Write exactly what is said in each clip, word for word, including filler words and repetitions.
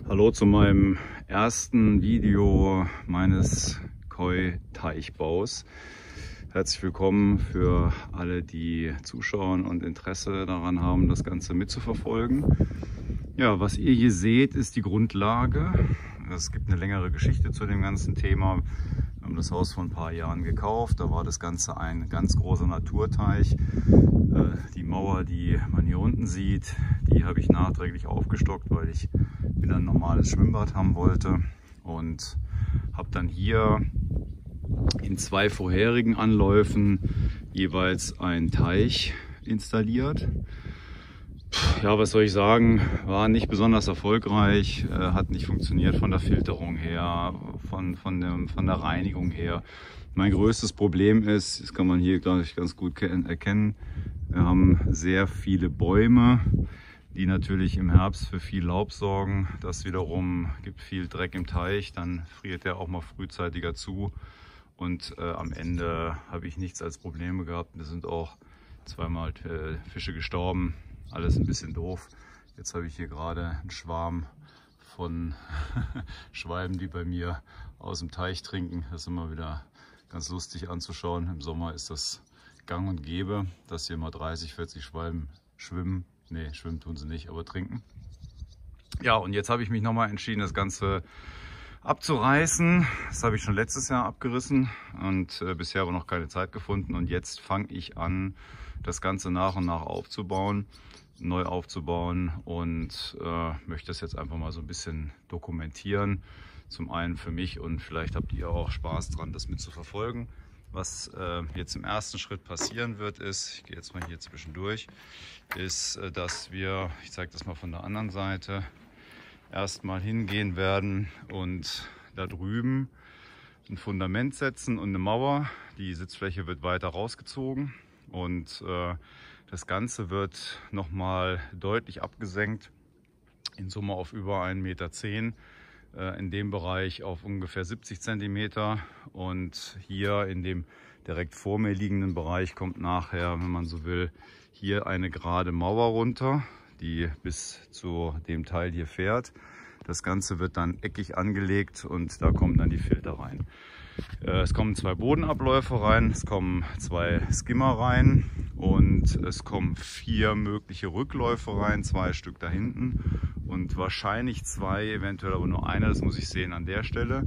Hallo zu meinem ersten Video meines Koi-Teichbaus. Herzlich willkommen für alle, die zuschauen und Interesse daran haben, das Ganze mitzuverfolgen. Ja, was ihr hier seht, ist die Grundlage. Es gibt eine längere Geschichte zu dem ganzen Thema. Wir haben das Haus vor ein paar Jahren gekauft. Da war das Ganze ein ganz großer Naturteich. Die Mauer, die man hier unten sieht, die habe ich nachträglich aufgestockt, weil ich wieder ein normales Schwimmbad haben wollte. Und habe dann hier in zwei vorherigen Anläufen jeweils einen Teich installiert. Ja, was soll ich sagen, war nicht besonders erfolgreich, äh, hat nicht funktioniert von der Filterung her, von, von, dem, von der Reinigung her. Mein größtes Problem ist, das kann man hier, glaube ich, ganz gut erkennen, wir haben sehr viele Bäume, die natürlich im Herbst für viel Laub sorgen. Das wiederum gibt viel Dreck im Teich, dann friert der auch mal frühzeitiger zu. Und äh, am Ende habe ich nichts als Probleme gehabt. Es sind auch zweimal äh, Fische gestorben. Alles ein bisschen doof. Jetzt habe ich hier gerade einen Schwarm von Schwalben, die bei mir aus dem Teich trinken. Das ist immer wieder ganz lustig anzuschauen. Im Sommer ist das gang und gäbe, dass hier mal dreißig, vierzig Schwalben schwimmen. Ne, schwimmen tun sie nicht, aber trinken. Ja, und jetzt habe ich mich nochmal entschieden, das Ganze abzureißen. Das habe ich schon letztes Jahr abgerissen und äh, bisher aber noch keine Zeit gefunden. Und jetzt fange ich an, das Ganze nach und nach aufzubauen, neu aufzubauen und äh, möchte das jetzt einfach mal so ein bisschen dokumentieren. Zum einen für mich und vielleicht habt ihr auch Spaß dran, das mit zu verfolgen. Was äh, jetzt im ersten Schritt passieren wird, ist, ich gehe jetzt mal hier zwischendurch, ist, äh, dass wir, ich zeige das mal von der anderen Seite, erstmal hingehen werden und da drüben ein Fundament setzen und eine Mauer. Die Sitzfläche wird weiter rausgezogen und äh, das Ganze wird nochmal deutlich abgesenkt, in Summe auf über ein Meter zehn. In dem Bereich auf ungefähr siebzig Zentimeter und hier in dem direkt vor mir liegenden Bereich kommt nachher, wenn man so will, hier eine gerade Mauer runter, die bis zu dem Teil hier fährt. Das Ganze wird dann eckig angelegt und da kommen dann die Filter rein. Es kommen zwei Bodenabläufe rein, es kommen zwei Skimmer rein und es kommen vier mögliche Rückläufe rein, zwei Stück da hinten und wahrscheinlich zwei, eventuell aber nur einer, das muss ich sehen an der Stelle.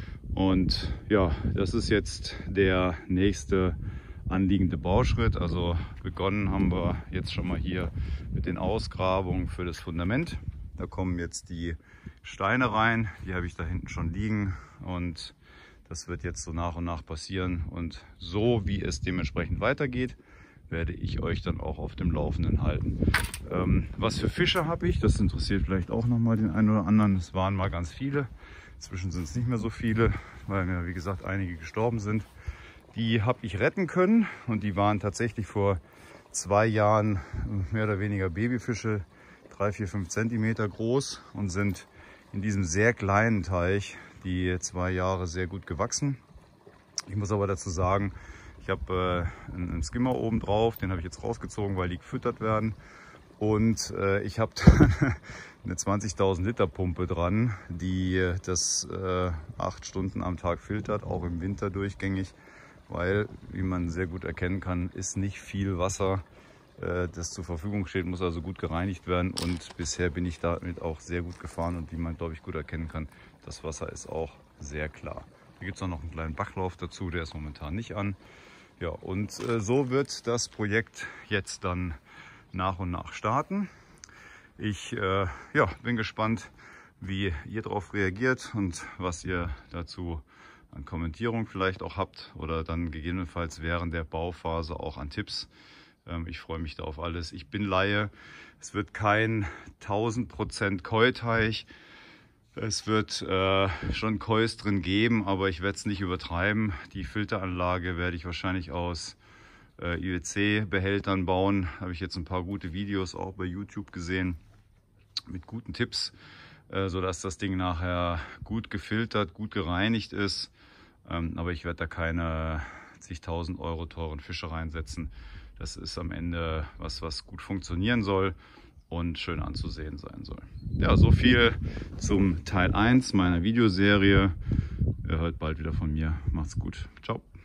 Und ja, das ist jetzt der nächste anliegende Bauschritt. Also begonnen haben wir jetzt schon mal hier mit den Ausgrabungen für das Fundament. Da kommen jetzt die Steine rein, die habe ich da hinten schon liegen und das wird jetzt so nach und nach passieren und so wie es dementsprechend weitergeht, werde ich euch dann auch auf dem Laufenden halten. Ähm, was für Fische habe ich? Das interessiert vielleicht auch noch mal den einen oder anderen. Es waren mal ganz viele. Inzwischen sind es nicht mehr so viele, weil mir wie gesagt einige gestorben sind. Die habe ich retten können und die waren tatsächlich vor zwei Jahren mehr oder weniger Babyfische, drei, vier, fünf Zentimeter groß und sind in diesem sehr kleinen Teich die zwei Jahre sehr gut gewachsen. Ich muss aber dazu sagen, ich habe äh, einen Skimmer oben drauf, den habe ich jetzt rausgezogen, weil die gefüttert werden. Und äh, ich habe eine zwanzigtausend Liter Pumpe dran, die das äh, acht Stunden am Tag filtert, auch im Winter durchgängig. Weil, wie man sehr gut erkennen kann, ist nicht viel Wasser, äh, das zur Verfügung steht, muss also gut gereinigt werden. Und bisher bin ich damit auch sehr gut gefahren und wie man, glaube ich, gut erkennen kann, das Wasser ist auch sehr klar. Hier gibt es noch einen kleinen Bachlauf dazu, der ist momentan nicht an. Ja, und äh, so wird das Projekt jetzt dann nach und nach starten. Ich äh, ja, bin gespannt, wie ihr darauf reagiert und was ihr dazu an Kommentierung vielleicht auch habt oder dann gegebenenfalls während der Bauphase auch an Tipps. Ähm, ich freue mich da auf alles. Ich bin Laie. Es wird kein tausend Prozent Koi-Teich. Es wird äh, schon Kois drin geben, aber ich werde es nicht übertreiben. Die Filteranlage werde ich wahrscheinlich aus äh, I W C-Behältern bauen. Habe ich jetzt ein paar gute Videos auch bei YouTube gesehen mit guten Tipps, äh, sodass das Ding nachher gut gefiltert, gut gereinigt ist. Ähm, aber ich werde da keine zigtausend Euro teuren Fische reinsetzen. Das ist am Ende was, was gut funktionieren soll. und schön anzusehen sein soll. Ja, so viel zum Teil eins meiner Videoserie. Ihr hört bald wieder von mir. Macht's gut. Ciao.